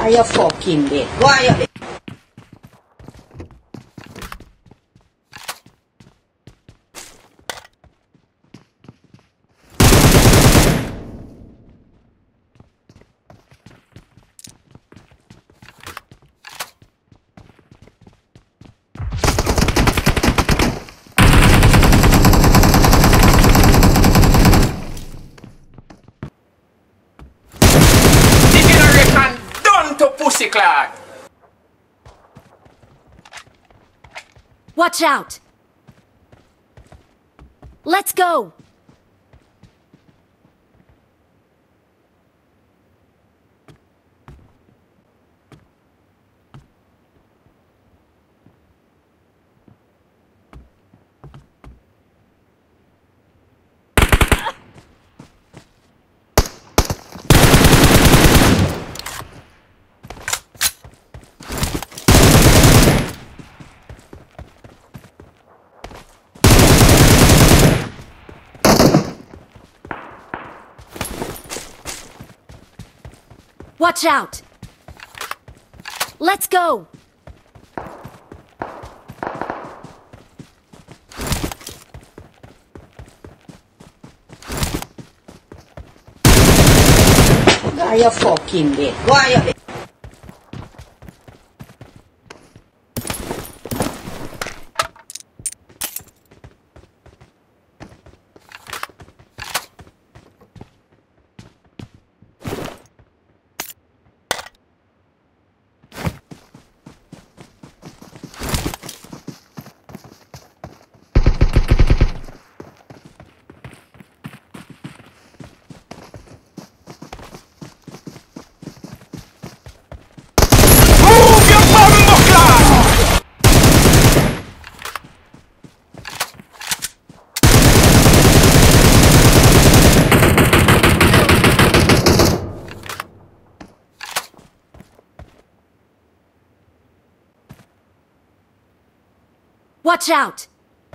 Are you fucking dead? Why are you dead? Watch out! Let's go! Watch out! Let's go! Are you fucking dead? Why are you dead? Watch out!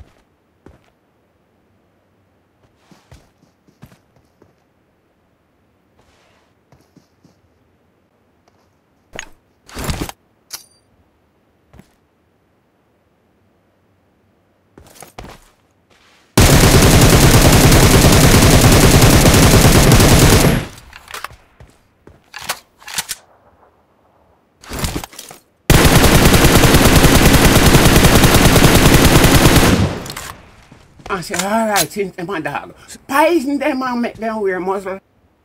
I said, alright, since them a dog. Poison them and make them wear muzzle.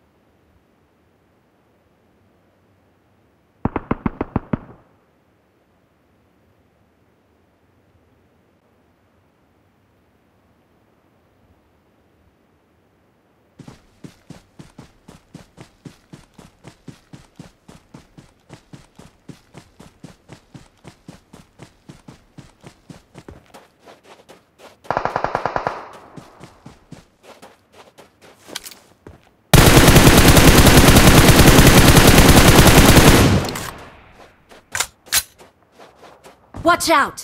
Watch out!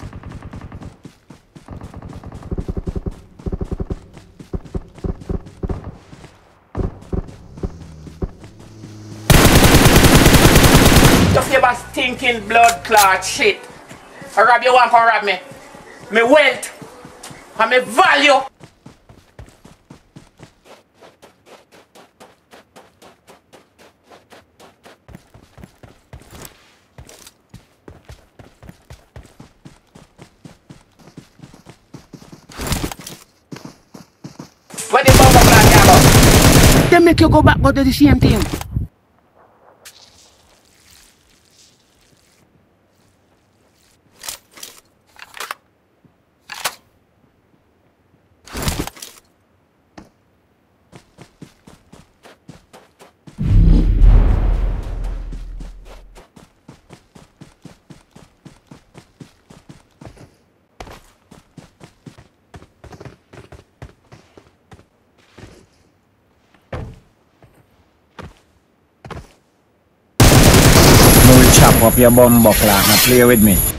Just give us stinking blood clot shit. I rob you, want to rob me. My wealth and my value. What the bomb about? They make you go back to the same thing. Chop up your bum buckler and play with me.